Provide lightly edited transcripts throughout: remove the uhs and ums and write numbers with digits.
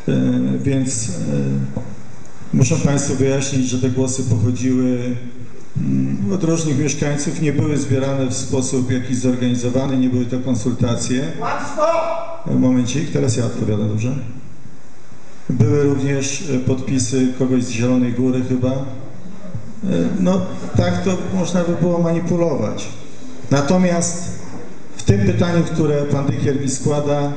Więc muszę Państwu wyjaśnić, że te głosy pochodziły od różnych mieszkańców, nie były zbierane w sposób jakiś zorganizowany, nie były to konsultacje. Momencik, teraz ja odpowiadam, dobrze? Były również podpisy kogoś z Zielonej Góry chyba. No tak to można by było manipulować. Natomiast w tym pytaniu, które pan Dykiel mi składa,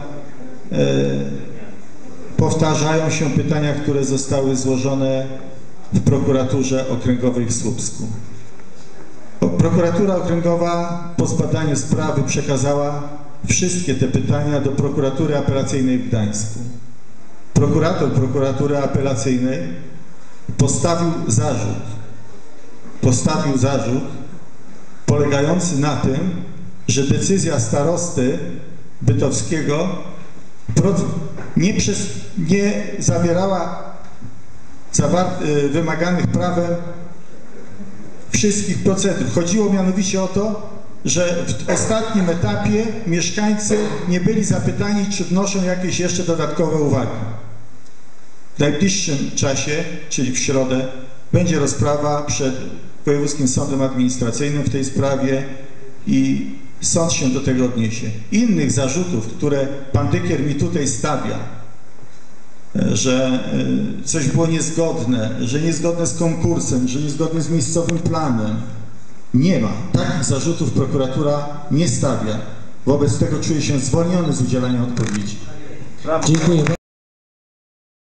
powtarzają się pytania, które zostały złożone w prokuraturze okręgowej w Słupsku. Prokuratura okręgowa po zbadaniu sprawy przekazała wszystkie te pytania do prokuratury apelacyjnej w Gdańsku. Prokurator prokuratury apelacyjnej postawił zarzut polegający na tym, że decyzja starosty bytowskiego nie zawierała wymaganych prawem wszystkich procedur. Chodziło mianowicie o to, że w ostatnim etapie mieszkańcy nie byli zapytani, czy wnoszą jakieś jeszcze dodatkowe uwagi. W najbliższym czasie, czyli w środę, będzie rozprawa przed Wojewódzkim Sądem Administracyjnym w tej sprawie i sąd się do tego odniesie. Innych zarzutów, które pan Dykiel mi tutaj stawia, że coś było niezgodne, że niezgodne z konkursem, że niezgodne z miejscowym planem, nie ma. Takich zarzutów prokuratura nie stawia. Wobec tego czuję się zwolniony z udzielania odpowiedzi. Dziękuję.